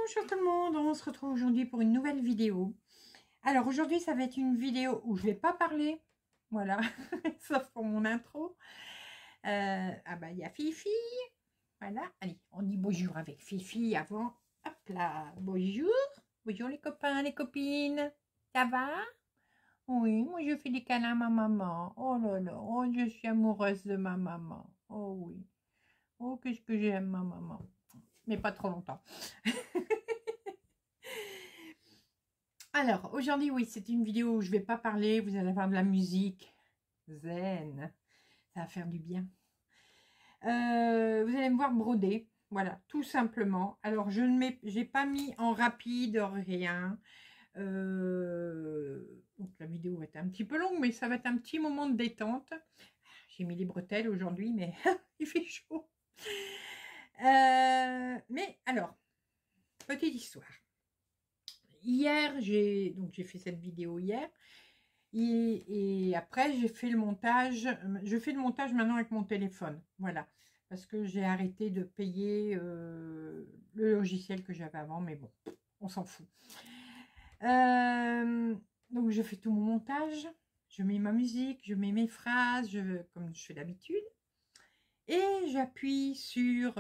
Bonjour tout le monde, on se retrouve aujourd'hui pour une nouvelle vidéo. Alors aujourd'hui ça va être une vidéo où je vais pas parler, voilà, sauf pour mon intro. Ah bah il y a Fifi, voilà, allez on dit bonjour avec Fifi avant, hop là, bonjour, bonjour les copains, les copines, ça va? Oui, moi je fais des câlins à ma maman, oh là là, oh je suis amoureuse de ma maman, oh oui, oh qu'est-ce que j'aime ma maman, mais pas trop longtemps. Alors, aujourd'hui, oui, c'est une vidéo où je ne vais pas parler. Vous allez avoir de la musique zen. Ça va faire du bien. Vous allez me voir broder. Voilà, tout simplement. Alors, je n'ai pas mis en rapide, rien. Donc, la vidéo va être un petit peu longue, mais ça va être un petit moment de détente. J'ai mis les bretelles aujourd'hui, mais il fait chaud. Mais alors, petite histoire. Hier, j'ai fait cette vidéo hier. Et après, j'ai fait le montage. Je fais le montage maintenant avec mon téléphone. Voilà. Parce que j'ai arrêté de payer le logiciel que j'avais avant. Mais bon, on s'en fout. Donc, je fais tout mon montage. Je mets ma musique, je mets mes phrases, comme je fais d'habitude. Et j'appuie sur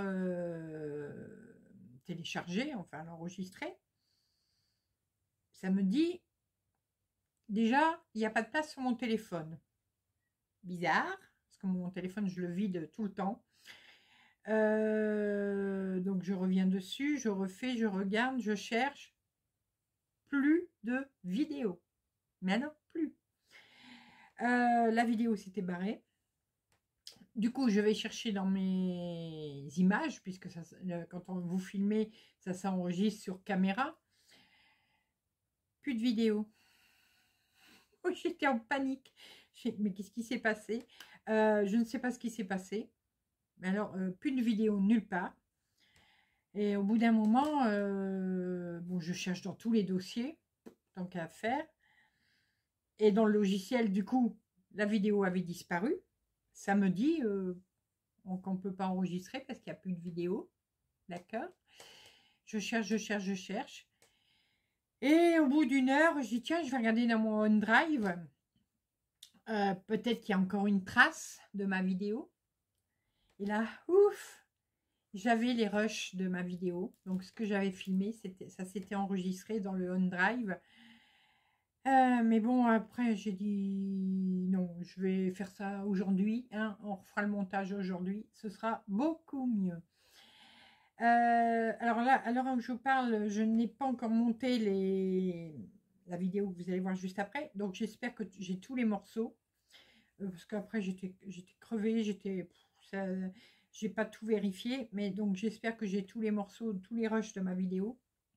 télécharger, enfin l'enregistrer. Ça me dit... Déjà, il n'y a pas de place sur mon téléphone. Bizarre, parce que mon téléphone, je le vide tout le temps. Donc, je reviens dessus, je refais, je regarde, je cherche. Plus de vidéo. Mais alors, plus. La vidéo s'était barrée. Du coup, je vais chercher dans mes images, puisque ça, quand vous filmez, ça s'enregistre sur caméra. Plus de vidéo. Oh, j'étais en panique. Mais qu'est-ce qui s'est passé? Je ne sais pas ce qui s'est passé. Mais alors, plus de vidéo nulle part. Et au bout d'un moment, bon, je cherche dans tous les dossiers, tant qu'à faire. Et dans le logiciel, du coup, la vidéo avait disparu. Ça me dit qu'on ne peut pas enregistrer parce qu'il n'y a plus de vidéo. D'accord? Je cherche, je cherche, je cherche. Et au bout d'une heure, je dis, tiens, je vais regarder dans mon OneDrive. Peut-être qu'il y a encore une trace de ma vidéo. Et là, ouf, j'avais les rushs de ma vidéo. Donc, ce que j'avais filmé, ça s'était enregistré dans le OneDrive. Mais bon, après, j'ai dit non, je vais faire ça aujourd'hui. Hein, on refera le montage aujourd'hui. Ce sera beaucoup mieux. Alors là, à l'heure où je vous parle, je n'ai pas encore monté la vidéo que vous allez voir juste après. Donc, j'espère que j'ai tous les morceaux. Parce qu'après, j'étais crevée, j'ai pas tout vérifié. Mais donc, j'espère que j'ai tous les morceaux, tous les rushs de ma vidéo.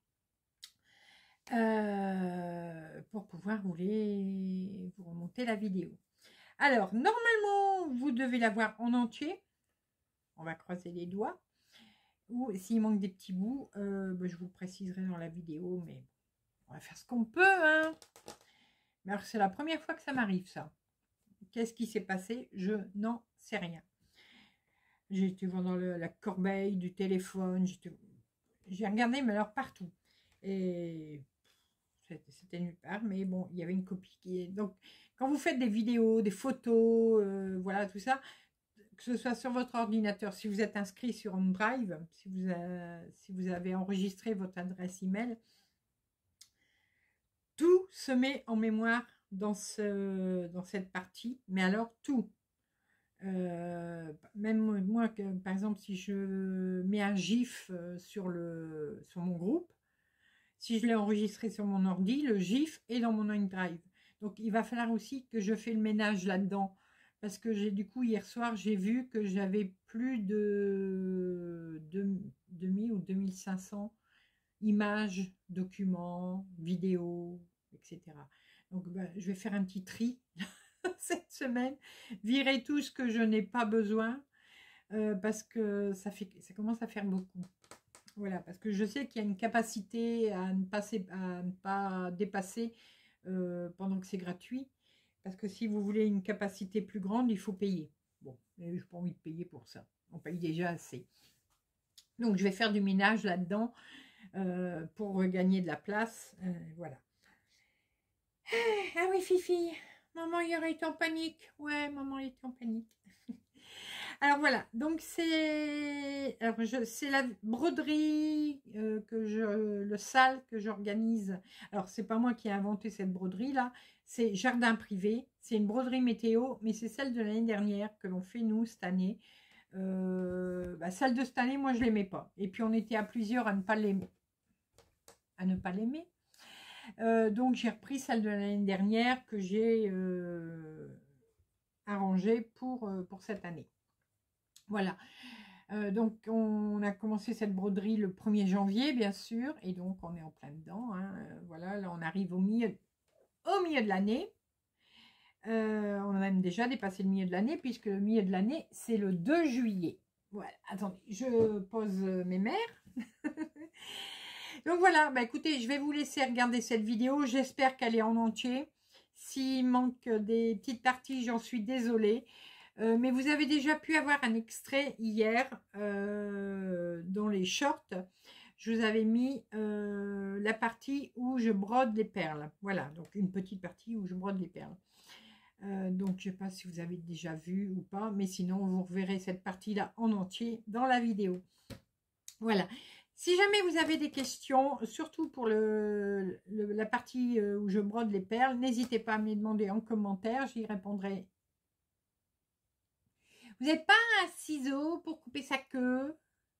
Pour pouvoir vous remonter la vidéo. Alors, normalement, vous devez la voir en entier. On va croiser les doigts. Ou s'il manque des petits bouts, ben, je vous préciserai dans la vidéo. Mais on va faire ce qu'on peut. Hein. Mais alors, c'est la première fois que ça m'arrive, ça. Qu'est-ce qui s'est passé? Je n'en sais rien. J'ai été voir dans la corbeille du téléphone. J'ai regardé, mais alors partout. Et... c'était nulle part, mais bon, il y avait une copie qui est... Donc, quand vous faites des vidéos, des photos, voilà, tout ça, que ce soit sur votre ordinateur, si vous êtes inscrit sur OneDrive, si vous avez enregistré votre adresse email, tout se met en mémoire dans cette partie, mais alors tout. Même moi, par exemple, si je mets un GIF sur mon groupe, si je l'ai enregistré sur mon ordi, le GIF est dans mon OneDrive. Donc, il va falloir aussi que je fais le ménage là-dedans. Parce que du coup, hier soir, j'ai vu que j'avais plus de 2000 ou 2500 images, documents, vidéos, etc. Donc, ben, je vais faire un petit tri cette semaine. Virer tout ce que je n'ai pas besoin. Parce que ça commence à faire beaucoup. Voilà, parce que je sais qu'il y a une capacité à ne pas dépasser pendant que c'est gratuit. Parce que si vous voulez une capacité plus grande, il faut payer. Bon, mais je n'ai pas envie de payer pour ça. On paye déjà assez. Donc, je vais faire du ménage là-dedans. pour regagner de la place. Voilà. Ah oui, Fifi, maman hier était en panique. Ouais, maman était en panique. Alors voilà, donc c'est la broderie le sale que j'organise. Alors c'est pas moi qui ai inventé cette broderie là, c'est Jardin Privé. C'est une broderie météo, mais c'est celle de l'année dernière que l'on fait nous cette année. Celle de cette année, moi je l'aimais pas. Et puis on était à plusieurs à ne pas l'aimer. Donc j'ai repris celle de l'année dernière que j'ai arrangée pour cette année. Voilà. Donc on a commencé cette broderie le 1er janvier, bien sûr, et donc on est en plein dedans. Hein. Voilà, là on arrive au milieu de l'année. On a même déjà dépassé le milieu de l'année, puisque le milieu de l'année, c'est le 2 juillet. Voilà, attendez, je pose mes mères. Donc voilà, bah écoutez, je vais vous laisser regarder cette vidéo. J'espère qu'elle est en entier. S'il manque des petites parties, j'en suis désolée. Mais vous avez déjà pu avoir un extrait hier dans les shorts. Je vous avais mis la partie où je brode les perles. Voilà, donc une petite partie où je brode les perles. Donc je ne sais pas si vous avez déjà vu ou pas, mais sinon vous reverrez cette partie-là en entier dans la vidéo. Voilà. Si jamais vous avez des questions, surtout pour la partie où je brode les perles, n'hésitez pas à me les demander en commentaire, j'y répondrai. Vous n'avez pas un ciseau pour couper sa queue?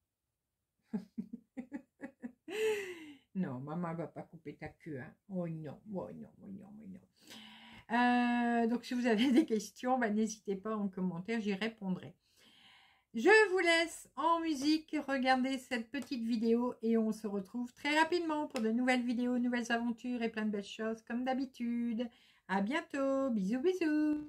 Non, maman ne va pas couper ta queue. Hein. Oh non, oh non, oh non, oh non. Donc si vous avez des questions, n'hésitez pas en commentaire, j'y répondrai. Je vous laisse en musique regarder cette petite vidéo et on se retrouve très rapidement pour de nouvelles vidéos, nouvelles aventures et plein de belles choses comme d'habitude. À bientôt, bisous bisous.